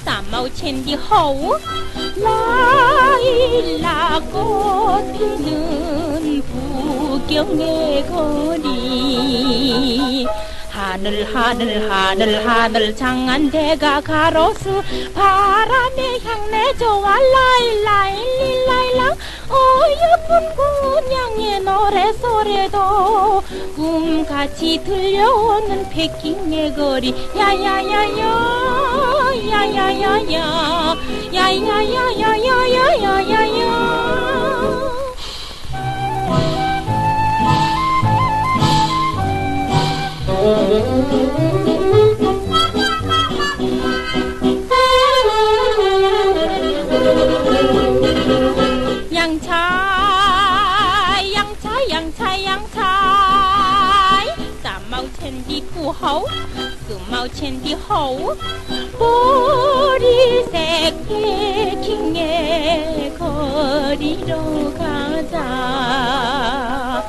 싼마우첸디 허우 라일락 꽃 피는 부경의 거리 하늘 장안대가 가로수 바람에 향내 좋아 라일라일리라일랑 예쁜 군양의 노래소리도 꿈같이 들려오는 패킹의 거리 야야야야 야야야야 야야야야야야야야야 양차이 쌈마우첸디 부허우 쌈마우첸디 허우 보리색 패킹의 거리로 가자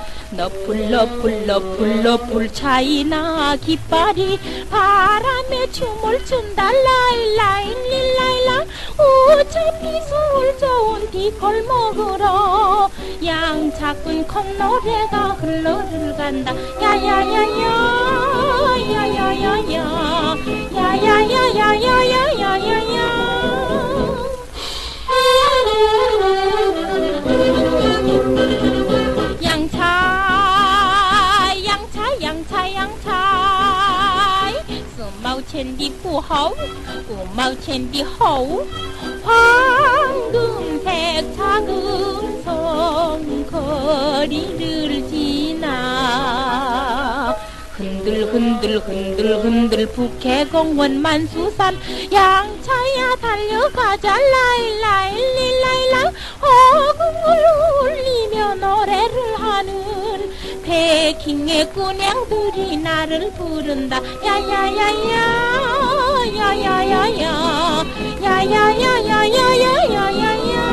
너풀 차이나 깃발이 바람에 춤을 춘다 라일라일리라일라 어차피 서울 좋은 뒷골목으로 양차꾼 콧노래가 흘러들어간다 야야야야 야야야야 야야야야야야야야야 쌈마우첸디 부허우 쌈마우첸디 허우 황금색 작은 성 거리를 지나 흔들 북해공원 만수산 양차야 달려가자 라일라일리라일라 허공을 울리며 노래를 하는 패킹의 군양들이 나를 부른다 야야야야 야야야야 야야야야야야야야